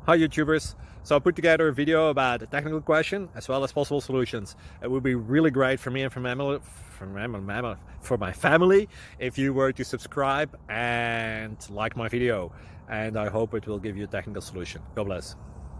Hi YouTubers! So I put together a video about a technical question as well as possible solutions. It would be really great for me and for my family if you were to subscribe and like my video, and I hope it will give you a technical solution. God bless.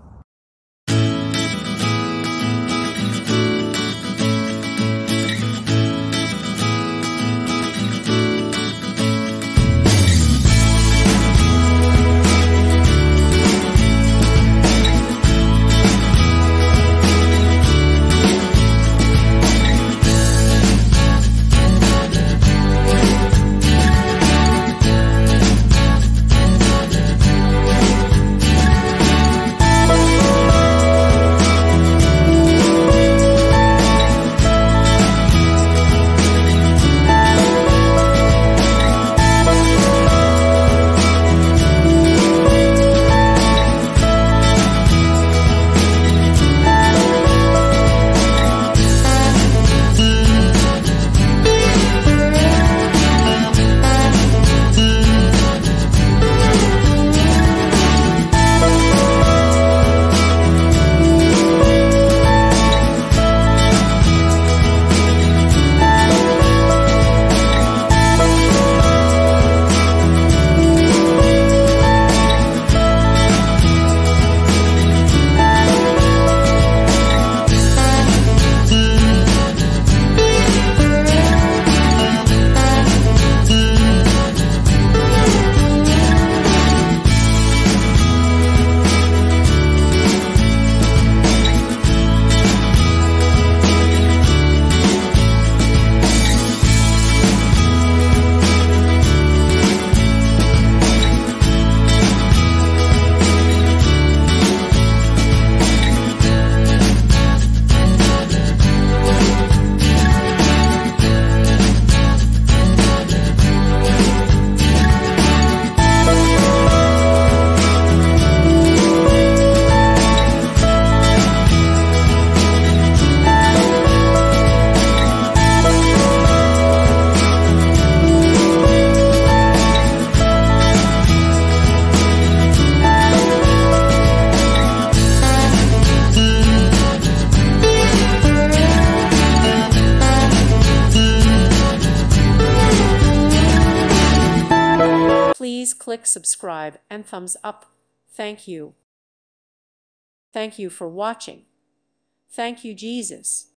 Please click subscribe and thumbs up. Thank you. Thank you for watching. Thank you, Jesus.